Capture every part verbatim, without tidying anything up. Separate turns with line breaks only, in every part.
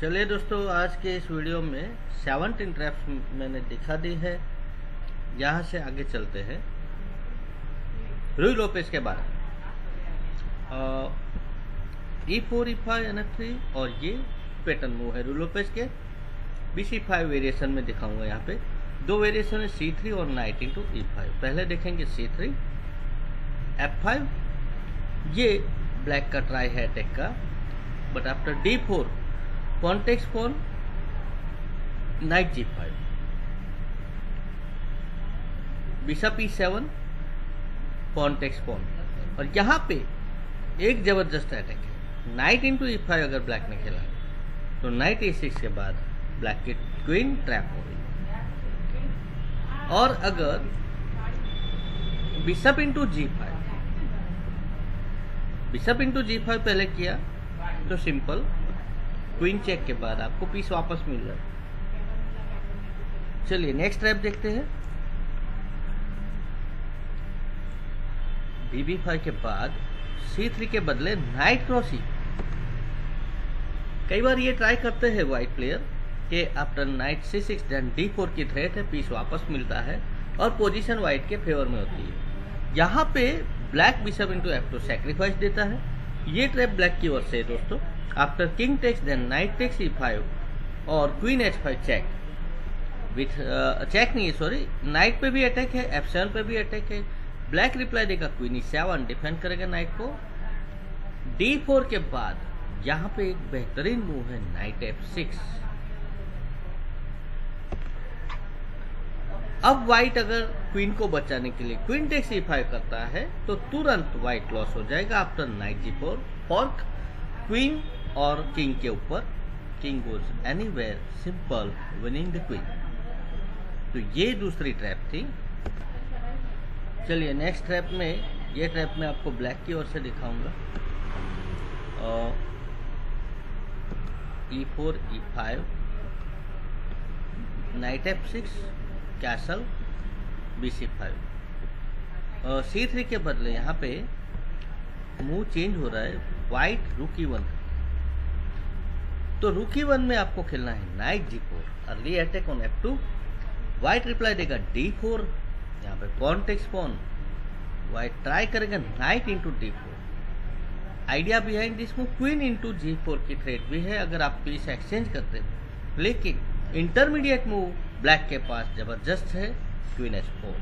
चलिए दोस्तों, आज के इस वीडियो में सेवनटीन ट्रैप्स मैंने दिखा दी है। यहाँ से आगे चलते हैं रुई लोपेज के बारे में। ई फोर ई फाइव एन एफ थ्री और ये पैटर्न मूव है रुई लोपेज के। बी सी फाइव वेरिएशन में दिखाऊंगा। यहाँ पे दो वेरिएशन है, सी थ्री और नाइट इंटू ई फाइव। पहले देखेंगे सी थ्री एफ फाइव। ये ब्लैक का ट्राई है अटैक का, but after D four pawn takes pawn knight G five, bishop E seven pawn takes pawn. और यहाँ पे एक जबरदस्त अटैक है, नाइट इंटू ई फाइव। अगर ब्लैक ने खेला तो नाइट ए सिक्स के बाद ब्लैक की क्वीन ट्रैप हो गई। और अगर bishop into G five, bishop into G five पहले किया तो सिंपल क्वीन चेक के बाद आपको पीस वापस मिल रहा है। चलिए नेक्स्ट ट्रैप देखते हैं। बी बी फाइव के बाद सी थ्री के बदले नाइट क्रॉस ई। कई बार ये ट्राई करते हैं वाइट प्लेयर कि after knight C six then D four की थ्रेट है, पीस वापस मिलता है और पोजीशन वाइट के फेवर में होती है। यहाँ पे black bishop into F two sacrifice देता है। ये ट्रैप ब्लैक की ओर से है दोस्तों। After king takes then knight takes E five और queen H five check with check नहीं है सॉरी, नाइट पे भी अटैक है, एफ सेवन पे भी अटैक है। ब्लैक रिप्लाई देगा क्वीन ई सेवन, डिफेंड करेगा नाइट को। डी फोर के बाद यहाँ पे एक बेहतरीन मूव है नाइट एफ सिक्स। अब व्हाइट अगर क्वीन को बचाने के लिए क्वीन टेक्स ई फाइव करता है तो तुरंत व्हाइट लॉस हो जाएगा after knight G four. Fork queen और किंग के ऊपर, king goes anywhere, simple winning the queen. तो ये दूसरी ट्रैप थी। चलिए नेक्स्ट ट्रैप में, ये ट्रैप में आपको ब्लैक की ओर से दिखाऊंगा। ई फोर ई five, knight F six, castle, B C five. C three के बदले यहाँ पे मूव चेंज हो रहा है, वाइट रुकी वन। तो रुकी वन में आपको खेलना है knight G four, early attack on F two. White reply देगा डी फोर, यहाँ पे pawn takes pawn. White try करेगा knight into D four. Idea behind this move queen into G four की थ्रेट भी है अगर आप पीस एक्सचेंज करते हो, लेकिन इंटरमीडिएट मूव ब्लैक के पास जबरदस्त है, queen H four.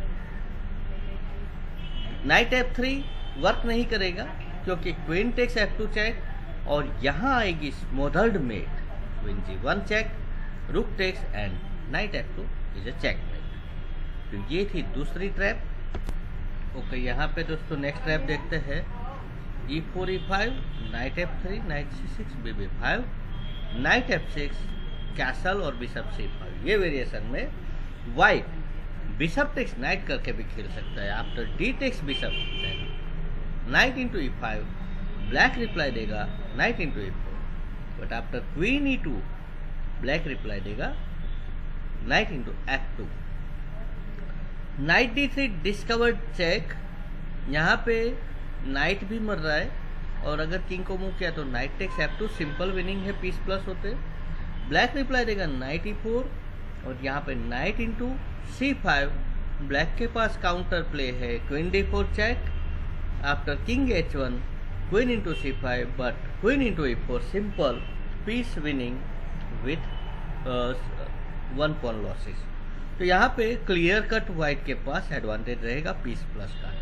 Knight F three work नहीं करेगा क्योंकि queen takes F two check और यहाँ आएगी smothered mate, queen G one check, rook takes and knight F two is a check mate. तो ये थी दूसरी ट्रैप। ओके, यहाँ पे दोस्तों नेक्स्ट ट्रैप देखते हैं। ई फोर ई five, knight F three, knight C six, B B five, knight F six, castle और बिशप सी फाइव। ये वेरिएशन में व्हाइट बिशप टेक्स नाइट करके भी खेल सकता है। After D takes bishop knight into ई फाइव, ब्लैक रिप्लाई देगा knight into E four, but after queen E two black reply देगा knight into F two. Knight D three discovered check. यहाँ पे night भी मर रहा है और अगर किंग को मूव किया तो knight takes F two, simple winning है, पीस प्लस होते। ब्लैक रिप्लाई देगा नाइट ई फोर और यहाँ पे knight into C five. Black के पास काउंटर प्ले है queen D four check. After king H one, queen into C five, but queen into E four, simple piece winning with one pawn losses. तो यहाँ पे clear cut white के पास advantage रहेगा piece plus का।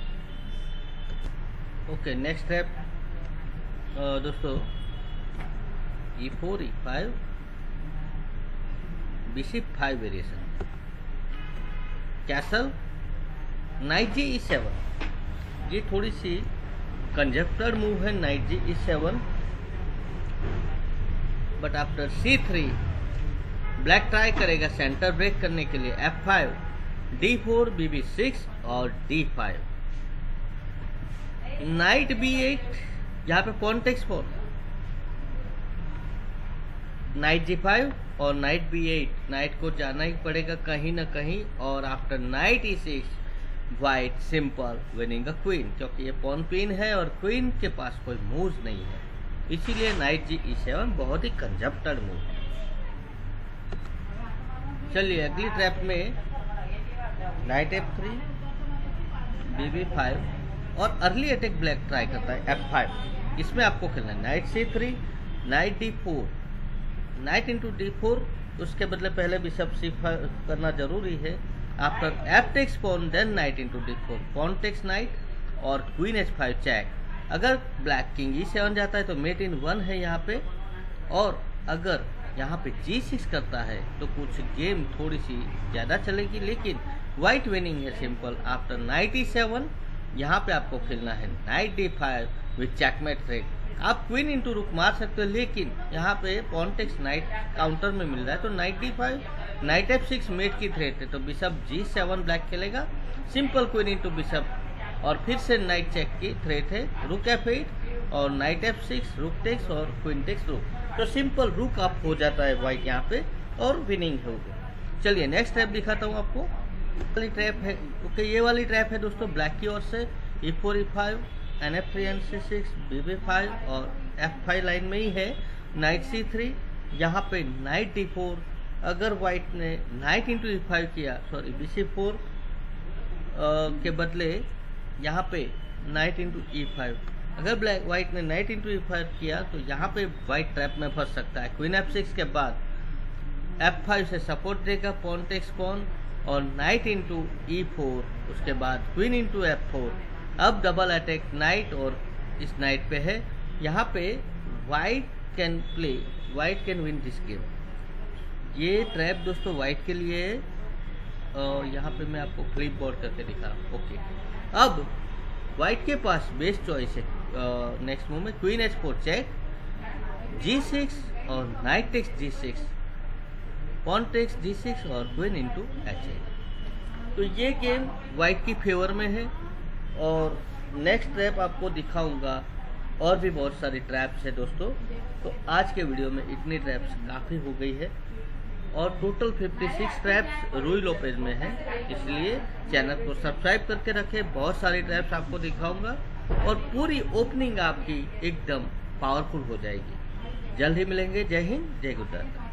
Okay, next step दोस्तों, E four ई five, bishop five variation, castle, knight G E seven. ये थोड़ी सी कंजप्टेड मूव है, knight G E seven, but after C three black try करेगा सेंटर ब्रेक करने के लिए F five, D four, B B six और D five. Knight B eight, यहाँ पे pawn takes four, knight G five और knight B eight. Knight को जाना ही पड़ेगा कहीं ना कहीं और आफ्टर knight E six white simple winning a queen, क्योंकि ये पॉन क्वीन है और क्वीन के पास कोई मूव नहीं है, इसीलिए नाइट जी ई सेवन बहुत ही कंजप्टेड मूव है। चलिए अगली ट्रैप में knight F three, B B five और अर्ली अटैक ब्लैक ट्राई करता है एफ फाइव। इसमें आपको खेलना है नाइट सी three, knight D four, knight into D four, उसके बदले पहले बिशप सी फाइव करना जरूरी है। After F takes pawn then knight into D four, pawn takes knight और क्वीन एच फाइव चेक। अगर ब्लैक किंग ई सेवन जाता है तो मेट इन वन है यहाँ पे, और अगर यहाँ पे जी सिक्स करता है तो कुछ गेम थोड़ी सी ज़्यादा चलेगी, लेकिन वाइट विनिंग है simple. After knight E seven यहाँ पे आपको खेलना है knight D five with checkmate threat. आप क्वीन इंटू रुक मार सकते हो, लेकिन यहाँ पे पॉन टेक्स नाइट काउंटर में मिल रहा है, तो knight D five, knight F six mate की थ्रेट है, तो बिशप जी सेवन ब्लैक खेलेगा, सिंपल क्वीन इंटू बिशप, और फिर से नाइट चेक की थ्रेट है, रुक एफ एट और knight F six, rook takes और क्वीन टेक्स रुक, तो सिंपल रुक अप हो जाता है वाइट यहाँ पे और विनिंग हो गया। चलिए नेक्स्ट ट्रैप दिखाता हूँ आपको। वाली ट्रैप है, ओके, ये वाली ट्रैप है दोस्तों ब्लैक की ओर से, ई फोर ई five, N F three n c six, B B five और एफ फाइव लाइन में ही है, नाइट सी थ्री, यहाँ पे नाइट डी फोर। अगर वाइट ने नाइट इंटू ई फाइव किया, सॉरी बी सी फोर के बदले यहाँ पे नाइट इंटू ई फाइव, अगर ब्लैक वाइट ने नाइट इंटू ई फाइव किया तो यहाँ पे वाइट ट्रैप में फंस सकता है। क्वीन एफ सिक्स के बाद एफ फाइव से सपोर्ट देगा, पॉन टेक्स पॉन और नाइट इंटू ई फोर, उसके बाद क्वीन इंटू एफ फोर। अब डबल अटैक नाइट और इस नाइट पे है, यहाँ पे white can play, white can win this game. ये ट्रैप दोस्तों वाइट के लिए है, और यहाँ पे मैं आपको क्लिप बोर्ड करके दिखा रहा हूँ। ओके, अब वाइट के पास बेस्ट चॉइस है नेक्स्ट मूव में queen H four check, g six और knight takes g six, pawn takes g six और क्वीन इंटू एच एट। तो ये गेम वाइट की फेवर में है, और नेक्स्ट ट्रैप आपको दिखाऊंगा, और भी बहुत सारी ट्रैप्स है दोस्तों। तो आज के वीडियो में इतनी ट्रैप्स काफ़ी हो गई है, और टोटल छप्पन ट्रैप्स रूई लोपेज में है, इसलिए चैनल को सब्सक्राइब करके रखें। बहुत सारी ट्रैप्स आपको दिखाऊंगा, और पूरी ओपनिंग आपकी एकदम पावरफुल हो जाएगी। जल्द ही मिलेंगे। जय हिंद, जय गुजरात।